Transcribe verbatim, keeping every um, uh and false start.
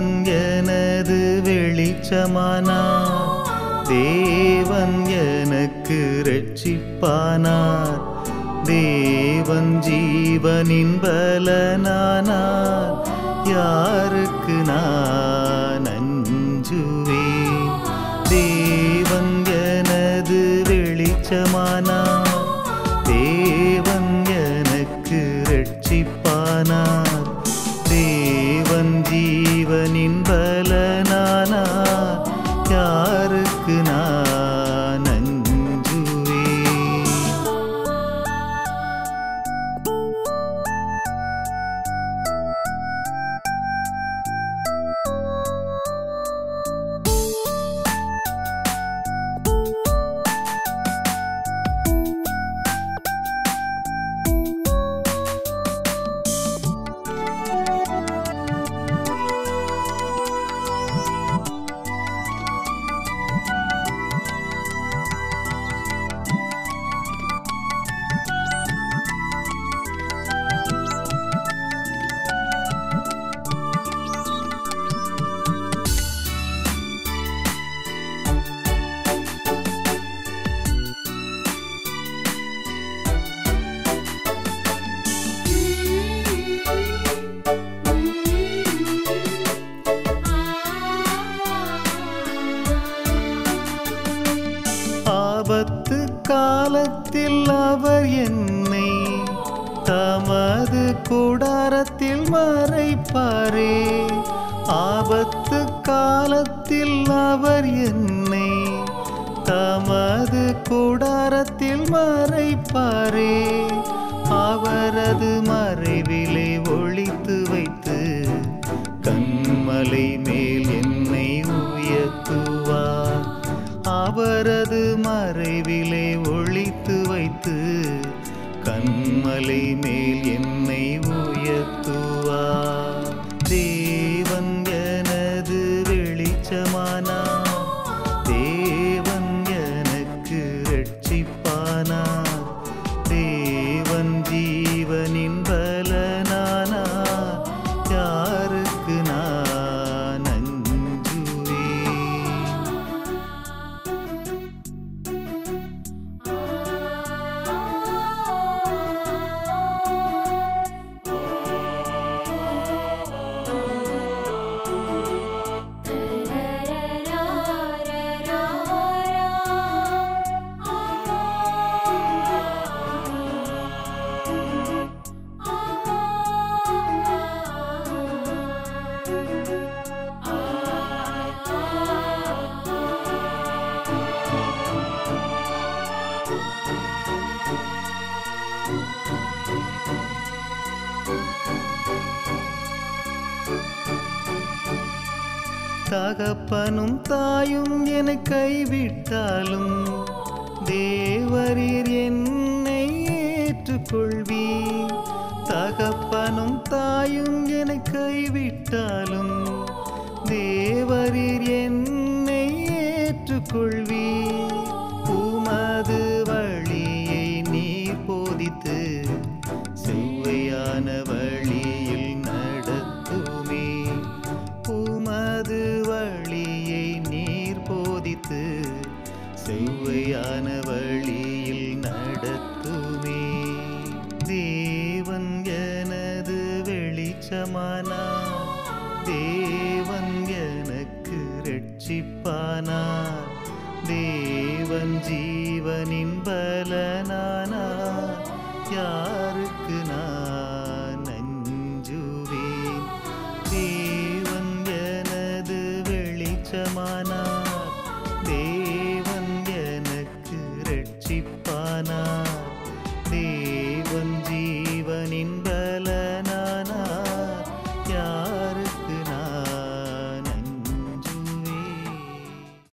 தேவன் எனது வெளிச்சமானார், தேவன் எனக்கு இரட்சிப்பானார், தேவன் ஜீவனின் பலனானார், யாருக்கு நான் அஞ்சுவேன்? தேவன் எனது வெளிச்சமானார், தேவன் எனக்கு இரட்சிப்பானார், தேவன் ஜீவனின் பலனானார், யாருக்கு நான் அஞ்சுவேன்? ஆபத்து காலத்தில் அவர் என்னை தமது கூடாரத்தில் மறைப்பாரே, ஆபத்து காலத்தில் அவர் என்னை தமது கூடாரத்தில் மறைப்பாரே, அவரது மறைவிலே ஒளித்து வைத்து கண்மலை மேல் என்னை உயர்த்துவார், அவரது மறைவிலே ஒளித்து வைத்து கண்மலை மேல் என்னை உயர்த்துவார். தேவன் எனது வெளிச்சமானார், தேவன் எனக்கு இரட்சிப்பானார், தேவன் ஜீவனின் பலனானார், யாருக்கு நான் அஞ்சுவேன்? தகப்பனும் தாயும் என்னை கைவிட்டாலும் தேவரீர் என்னை ஏற்றுக்கொள்வீர், தகப்பனும் தாயும் என்னை கைவிட்டாலும் தேவரீர் என்னை ஏற்றுக்கொள்வீர், உமது வழியை நீர் போதித்து செவ்வையான வழியில் நடத்துமே, உமது வழியை நீர் போதித்து செவ்வையான வழியில் நடத்துமே. தேவன் எனது வெளிச்சமானார், தேவன் எனக்கு இரட்சிப்பானார், தேவன் ஜீவனின் பலனானார், யாருக்கு நான் அஞ்சுவேன்? தேவன் எனது வெளிச்சமானார், தேவன் எனக்கு இரட்சிப்பானார், தேவன் ஜீவனின்